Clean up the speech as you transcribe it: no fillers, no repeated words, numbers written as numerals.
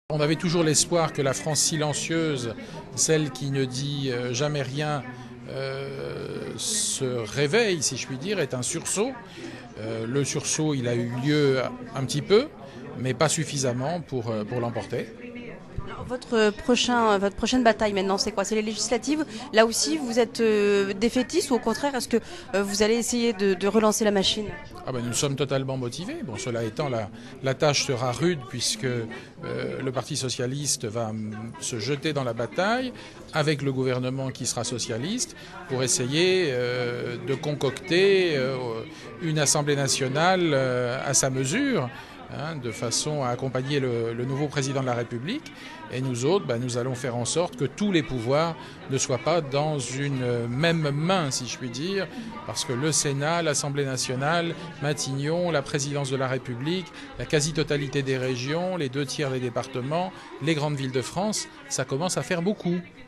On avait toujours l'espoir que la France silencieuse, celle qui ne dit jamais rien, se réveille, si je puis dire, est un sursaut. Le sursaut, il a eu lieu un petit peu, mais pas suffisamment pour l'emporter. Votre prochaine bataille maintenant, c'est quoi? C'est les législatives. Là aussi, vous êtes défaitiste ou au contraire, est-ce que vous allez essayer de relancer la machine? Nous sommes totalement motivés. Bon, cela étant, la tâche sera rude puisque le Parti socialiste va se jeter dans la bataille avec le gouvernement qui sera socialiste pour essayer de concocter une Assemblée nationale à sa mesure, de façon à accompagner le nouveau président de la République. Et nous autres, nous allons faire en sorte que tous les pouvoirs ne soient pas dans une même main, si je puis dire, parce que le Sénat, l'Assemblée nationale, Matignon, la présidence de la République, la quasi-totalité des régions, les 2 tiers des départements, les grandes villes de France, ça commence à faire beaucoup.